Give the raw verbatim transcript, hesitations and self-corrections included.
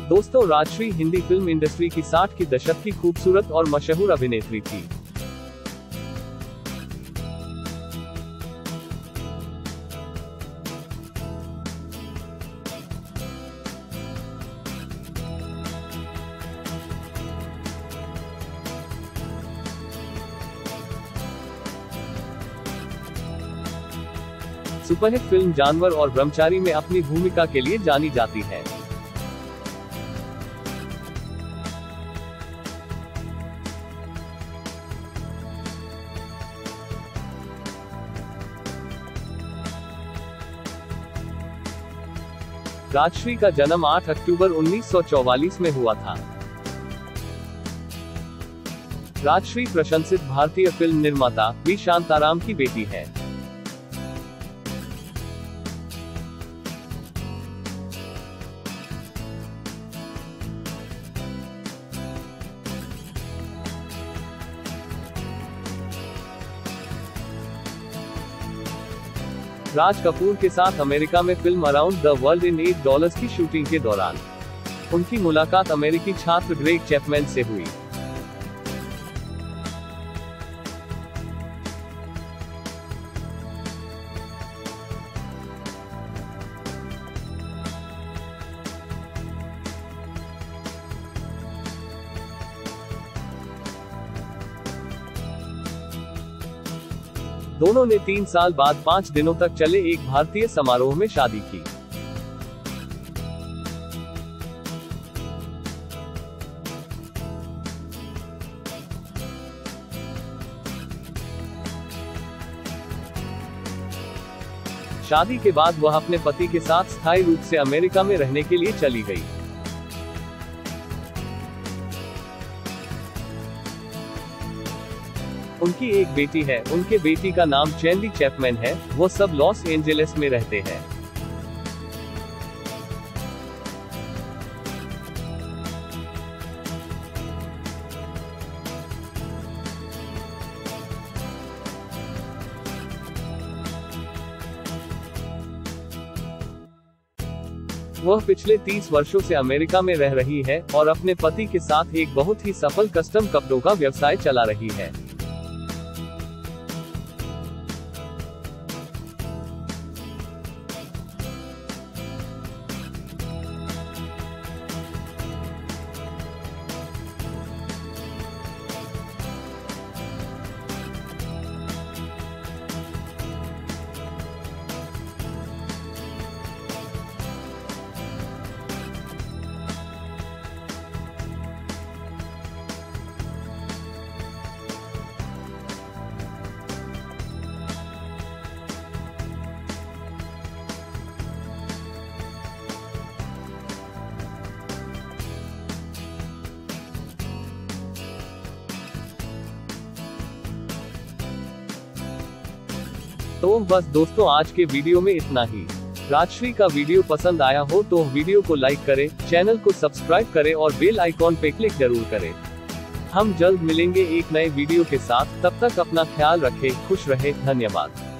दोस्तों, Rajshree Hindi film industry की साठ की दशक की खूबसूरत और मशहूर अभिनेत्री थी। सुपरहिट फिल्म जानवर और ब्रह्मचारी में अपनी भूमिका के लिए जानी जाती है। राजश्री का जन्म आठ अक्टूबर उन्नीस सौ चौवालीस में हुआ था। राजश्री प्रशंसित भारतीय फिल्म निर्माता वी शांताराम की बेटी है। राज कपूर के साथ अमेरिका में film around the world in eight dollars की शूटिंग के दौरान उनकी मुलाकात अमेरिकी छात्र ग्रेग चैपमैन से हुई। दोनों ने तीन साल बाद पाँच दिनों तक चले एक भारतीय समारोह में शादी की। शादी के बाद वह अपने पति के साथ स्थायी रूप से अमेरिका में रहने के लिए चली गई। उनकी एक बेटी है, उनके बेटी का नाम चैंडी चैपमैन है। वो सब लॉस एंजेलिस में रहते हैं। वह पिछले तीस वर्षों से अमेरिका में रह रही है और अपने पति के साथ एक बहुत ही सफल कस्टम कपड़ों का व्यवसाय चला रही है। तो बस दोस्तों, आज के वीडियो में इतना ही। राजश्री का वीडियो पसंद आया हो तो वीडियो को लाइक करें, चैनल को सब्सक्राइब करें और बेल आइकॉन पे क्लिक जरूर करें। हम जल्द मिलेंगे एक नए वीडियो के साथ। तब तक अपना ख्याल रखें, खुश रहे। धन्यवाद।